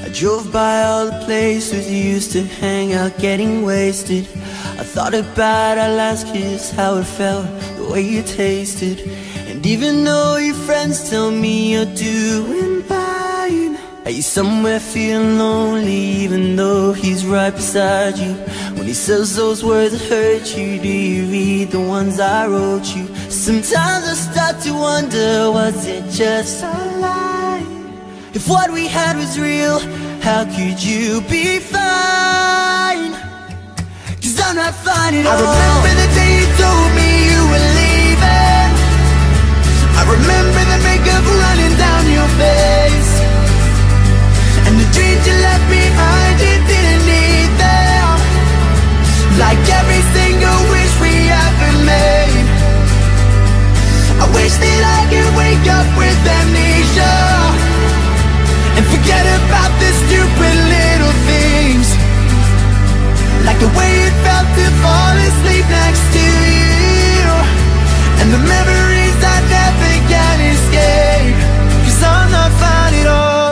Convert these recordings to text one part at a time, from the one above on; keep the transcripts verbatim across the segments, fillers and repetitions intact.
I drove by all the places you used to hang out getting wasted. I thought about our last kiss, how it felt, the way you tasted. And even though your friends tell me you're doing fine, are you somewhere feeling lonely even though he's right beside you? When he says those words that hurt you, do you read the ones I wrote you? Sometimes I start to wonder, was it just a lie? If what we had was real, how could you be fine? Cause I'm not fine at all. I remember the day you told me you were leaving. I remember the makeup running down your face, and the dreams you left behind, you didn't need them. Like every single wish we ever made. I wish that I could wake up with amnesia and forget about the stupid little things, like the way it felt to fall asleep next to you, and the memories I never can escape. Cause I'm not fine at all.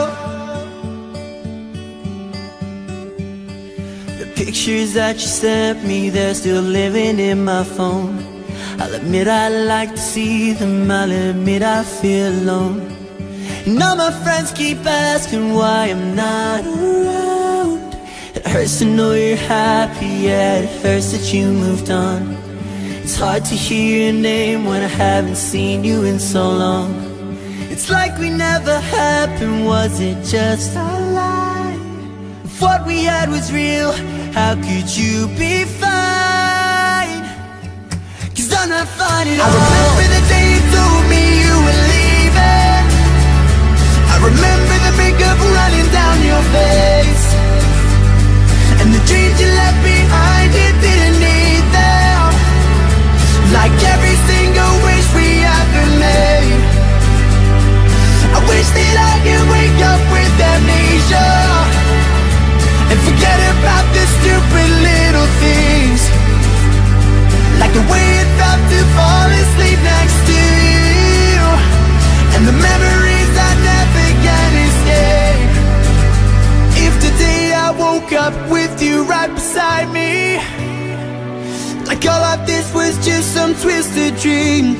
The pictures that you sent me, they're still living in my phone. I'll admit I like to see them, I'll admit I feel alone. And all my friends keep asking why I'm not around. It hurts to know you're happy, yeah, it hurts that you moved on. It's hard to hear your name when I haven't seen you in so long. It's like we never happened, was it just a lie? If what we had was real, how could you be fine? Cause I'm not fine at all. I remember the day you told me you were leaving. I remember the makeup running down your face, and the dreams you left behind, you didn't need them. Like every single wish we ever made. I wish that I could wake up with amnesia and forget about the stupid little things, like the way it felt to fall asleep next to you, and the memories I never can escape. If today I woke up with you right beside me, like all of this was just some twisted dream,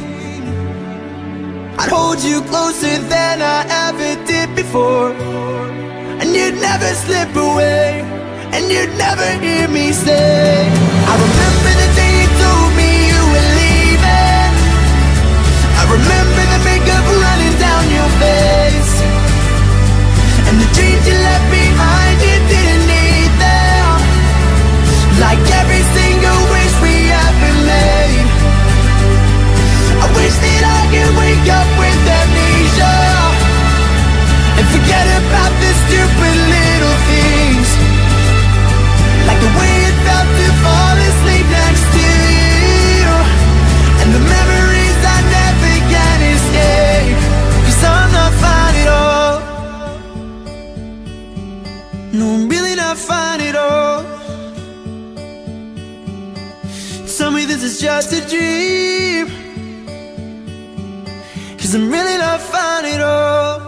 I'd hold you closer than I ever did before, and you'd never slip away, and you'd never hear me say, I remember the day you told me you were leaving. I remember the makeup running down your face, and the dreams you left behind, you didn't need them. Like every single wish we ever made. I wish that I could wake up with amnesia and forget about the stupid little things, like the way it felt to fall asleep next to you, and the memories I never can escape. Cause I'm not fine at all. No, I'm really not fine at all. Tell me this is just a dream, cause I'm really not fine at all.